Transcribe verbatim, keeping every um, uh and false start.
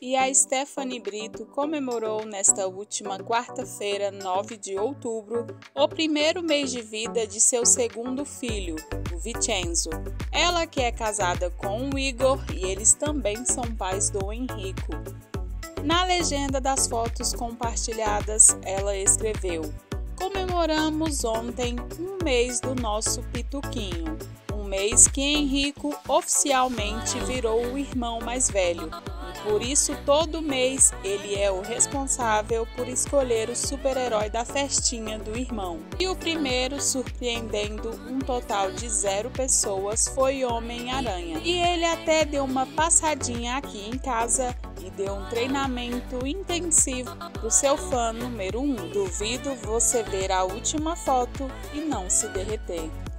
E a Stephanie Brito comemorou nesta última quarta-feira, nove de outubro, o primeiro mês de vida de seu segundo filho, o Vincenzo. Ela que é casada com o Igor e eles também são pais do Henrico. Na legenda das fotos compartilhadas, ela escreveu: "Comemoramos ontem um mês do nosso Pituquinho, um mês que Henrico oficialmente virou o irmão mais velho. Por isso, todo mês, ele é o responsável por escolher o super-herói da festinha do irmão. E o primeiro, surpreendendo um total de zero pessoas, foi Homem-Aranha. E ele até deu uma passadinha aqui em casa e deu um treinamento intensivo pro seu fã número um. Duvido você ver a última foto e não se derreter."